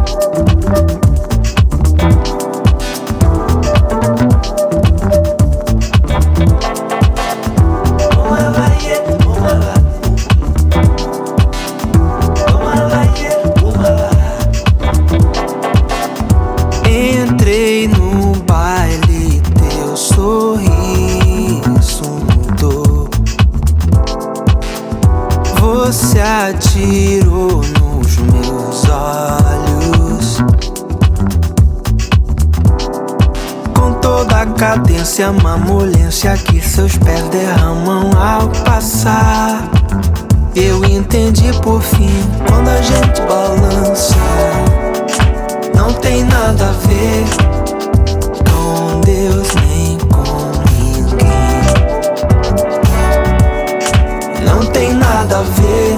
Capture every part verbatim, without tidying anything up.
Entrei no baile, teu sorriso mudou. Você atirou nos meus olhos com toda a cadência, mamolência que seus pés derramam ao passar. Eu entendi por fim quando a gente balança. Não tem nada a ver com Deus nem com ninguém. Não tem nada a ver.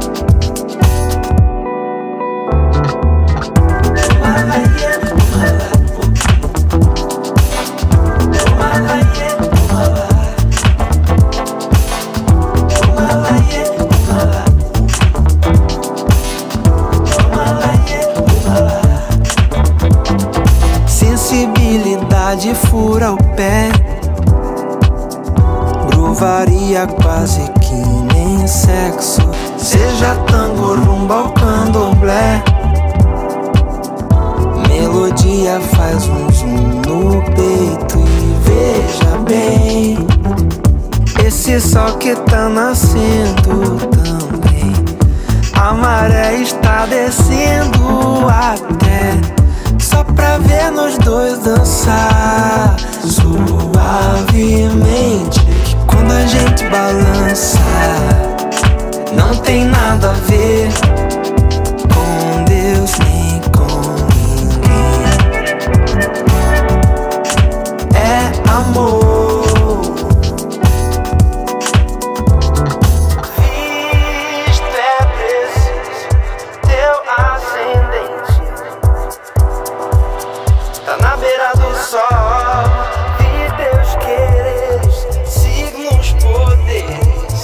Sensibilidade fura o pé, groovaria quase que nem sexo. Seja tango, rumba ou candomblé, melodia faz um zoom no peito. E veja bem, esse sol que tá nascendo também, a maré está descendo até só pra ver nós dois dançar suavemente. Quando a gente balança, não tem nada a ver com Deus nem com ninguém. É amor. Visto é preciso teu ascendente, tá na beira do sol, vi teus quereres, signos, poderes,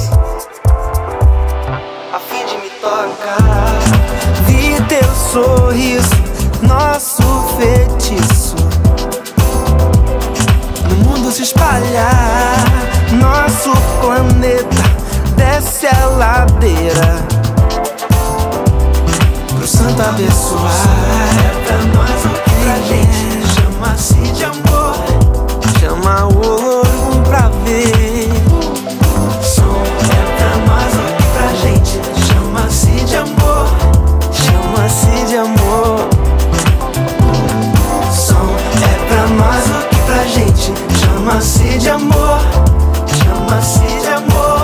a fim de me tocar. Vi teu sorriso, nosso feitiço, no mundo se espalhar. Nosso planeta desce a ladeira pro santo abençoar. É pra nós o que pra gente chama-se de amor. Chama o olho pra ver. Som é pra nós o que pra gente chama-se de amor. Chama-se de amor. Som é pra nós o que pra gente chama-se de amor. Chama-se de amor.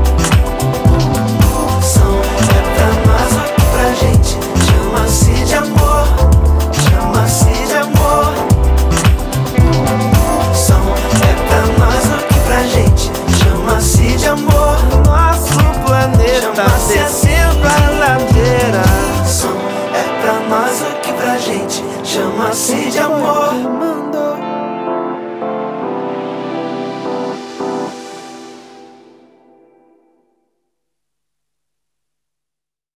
Som é pra nós o que pra gente chama-se de amor. Chama-se de amor. Som é pra nós o que pra gente chama-se de amor. Nosso planeta descendo a ladeira. Som é pra nós o que pra gente chama-se de amor.